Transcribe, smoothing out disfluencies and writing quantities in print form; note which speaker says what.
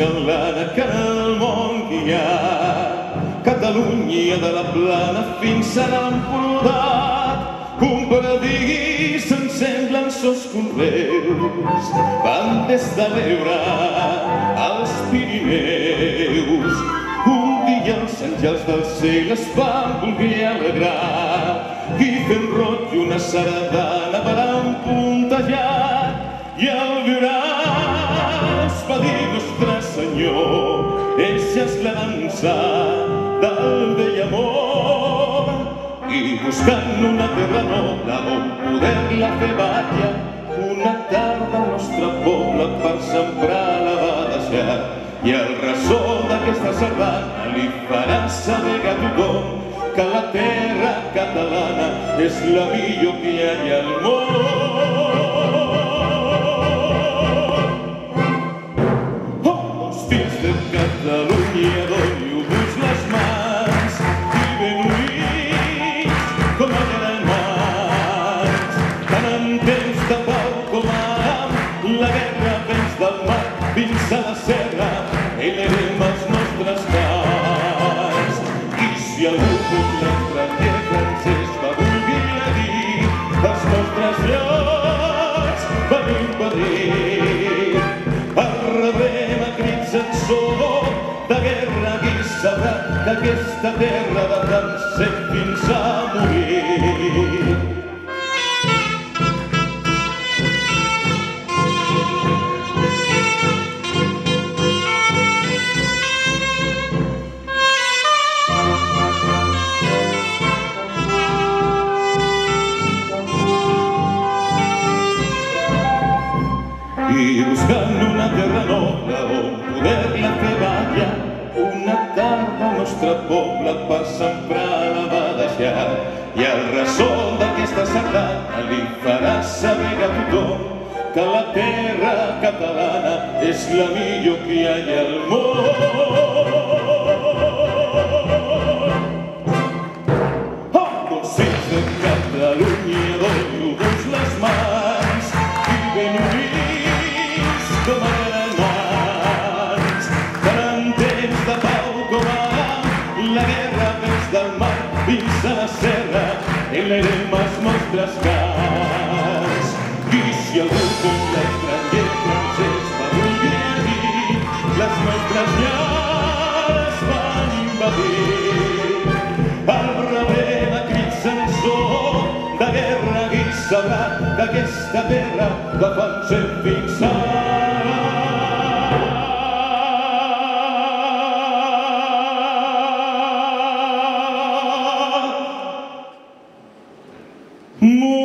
Speaker 1: catalana que en el món que hi ha. Catalunya de la Plana fins a l'Empordà, un paradís en semblen sos conreus, van des de l'Ebre als Pirineus. Un dia els àngels del cel es van voler alegrar i fent roig una sardana per empuntallar, i al viuràs va dir Nostre Senyor, eixa és la dansa del vell amor. I buscant una terra noble on poder-la fer batlla, una tarda el nostre poble per sembrar la va deixar. I el ressò d'aquesta sardana li farà saber a tothom que la terra catalana és la millor que hi ha al món. Oh, els fills de Catalunya, doniu-vos les mans i ben units com a germans. Tant en temps de pau com ara, la guerra venç del mar fins a la serra, elevarem els nostres cants. I si algú pot l'estranger francès va voler dir, els nostres llocs van impedir. Arrebrem a crits en so de guerra, qui sabrà que aquesta terra va tant ser fins a morir. I buscant una terra noble on poder-la fer balla, una tarda el nostre poble per sembrar la va deixar. I el ressò d'aquesta sardana li farà saber a tothom que la terra catalana és la millor que hi ha al món. Oh, els fills de Catalunya, doniu-vos les mans i ben units com a germans. Tant en temps de pau com ara, la guerra venç del mar fins a la serra, elevarem els nostres cants. I si algú com l'estranger francès va voler dir, les nostres llars van invadir. Arrebrem a crits en so de guerra, qui sabrà que aquesta terra defensem fins a morir.